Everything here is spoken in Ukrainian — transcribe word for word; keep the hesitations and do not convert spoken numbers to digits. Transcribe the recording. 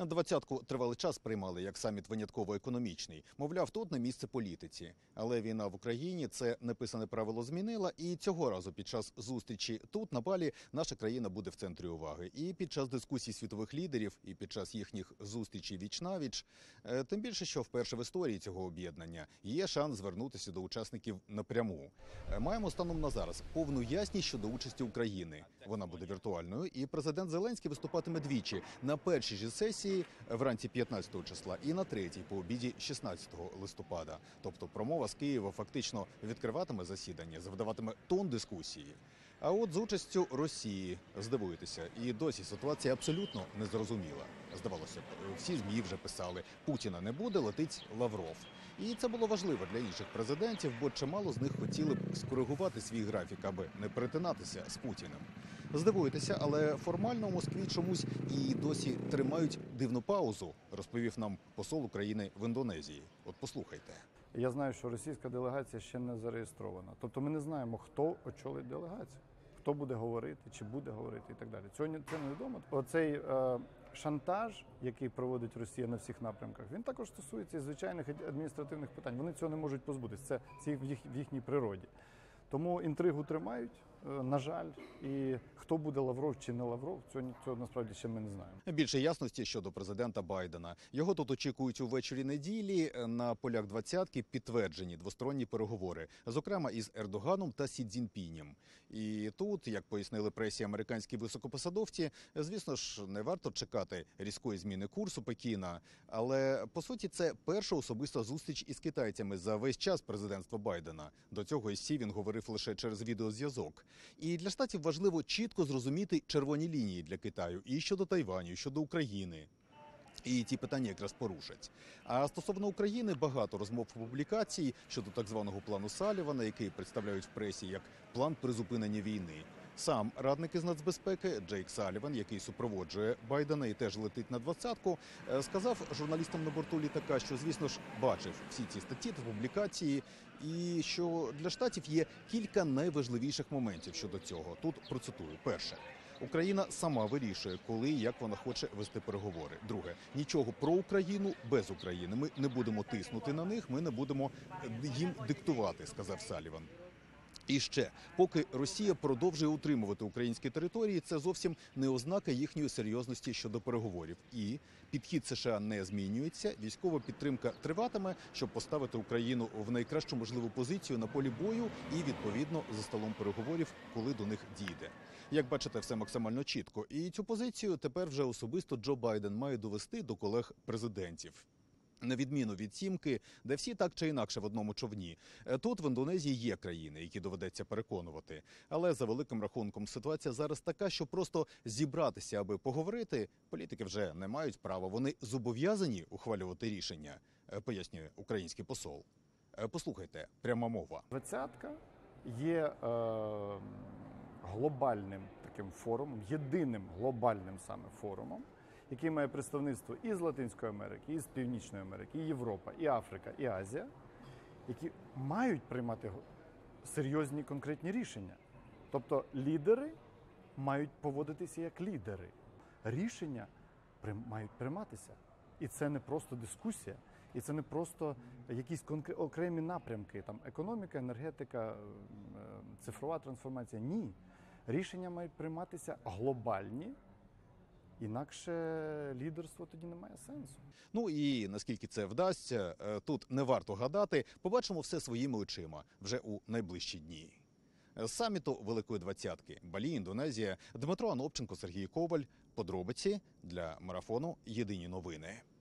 Двадцятку тривалий час приймали як саміт винятково-економічний. Мовляв, тут не місце політиці. Але війна в Україні це неписане правило змінила. І цього разу під час зустрічі тут, на Балі, наша країна буде в центрі уваги. І під час дискусій світових лідерів, і під час їхніх зустрічей віч-навіч. Тим більше, що вперше в історії цього об'єднання є шанс звернутися до учасників напряму. Маємо станом на зараз повну ясність щодо участі України. Вона буде віртуальною, і президент Зеленський виступатиме двічі. На першій же сесії вранці п'ятнадцятого числа і на третій по обіді шістнадцятого листопада. Тобто промова з Києва фактично відкриватиме засідання, завдаватиме тон дискусії. А от з участю Росії, здивуєтеся, і досі ситуація абсолютно незрозуміла. Здавалося б, всі ЗМІ вже писали, Путіна не буде, летить Лавров. І це було важливо для інших президентів, бо чимало з них хотіли б скоригувати свій графік, аби не перетинатися з Путіним. Здивуєтеся, але формально в Москві чомусь і досі тримають дивну паузу, розповів нам посол України в Індонезії. От послухайте. Я знаю, що російська делегація ще не зареєстрована. Тобто ми не знаємо, хто очолить делегацію, хто буде говорити, чи буде говорити і так далі. Цього це невідомо. Оцей е, шантаж, який проводить Росія на всіх напрямках, він також стосується і звичайних адміністративних питань. Вони цього не можуть позбутися. Це, це в, їх, в їхній природі. Тому інтригу тримають, на жаль, і хто буде Лавров чи не Лавров, цього, цього насправді ще ми не знаємо. Більше ясності щодо президента Байдена. Його тут очікують увечері неділі. На полях двадцятки підтверджені двосторонні переговори, зокрема із Ердоганом та Сі Цзіньпінем. І тут, як пояснили пресі американські високопосадовці, звісно ж, не варто чекати різкої зміни курсу Пекіна, але, по суті, це перша особиста зустріч із китайцями за весь час президентства Байдена. До цього із Сі він говорив лише через відеозв'язок. І для Штатів важливо чітко зрозуміти червоні лінії для Китаю і щодо Тайваню, і щодо України. І ті питання якраз порушать. А стосовно України багато розмов публікацій щодо так званого плану Саллівана, який представляють в пресі як план призупинення війни. Сам радник із нацбезпеки Джейк Салліван, який супроводжує Байдена і теж летить на двадцятку, сказав журналістам на борту літака, що, звісно ж, бачив всі ці статті та публікації, і що для Штатів є кілька найважливіших моментів щодо цього. Тут процитую. Перше. Україна сама вирішує, коли і як вона хоче вести переговори. Друге. Нічого про Україну без України. Ми не будемо тиснути на них, ми не будемо їм диктувати, сказав Салліван. І ще, поки Росія продовжує утримувати українські території, це зовсім не ознака їхньої серйозності щодо переговорів. І підхід США не змінюється, військова підтримка триватиме, щоб поставити Україну в найкращу можливу позицію на полі бою і, відповідно, за столом переговорів, коли до них дійде. Як бачите, все максимально чітко. І цю позицію тепер вже особисто Джо Байден має довести до колег-президентів. На відміну від «сімки», де всі так чи інакше в одному човні. Тут в Індонезії є країни, які доведеться переконувати. Але за великим рахунком ситуація зараз така, що просто зібратися, аби поговорити, політики вже не мають права. Вони зобов'язані ухвалювати рішення, пояснює український посол. Послухайте, пряма мова. Двадцятка є е, глобальним таким форумом, єдиним глобальним саме форумом, який має представництво і з Латинської Америки, і з Північної Америки, і Європа, і Африка, і Азія, які мають приймати серйозні конкретні рішення. Тобто лідери мають поводитися як лідери. Рішення мають прийматися. І це не просто дискусія, і це не просто якісь окремі напрямки, там економіка, енергетика, цифрова трансформація. Ні. Рішення мають прийматися глобальні. Інакше лідерство тоді не має сенсу. Ну і наскільки це вдасться, тут не варто гадати, побачимо все своїми очима вже у найближчі дні. З саміту Великої Двадцятки, Балі, Індонезія, Дмитро Анопченко, Сергій Коваль. Подробиці для марафону «Єдині новини».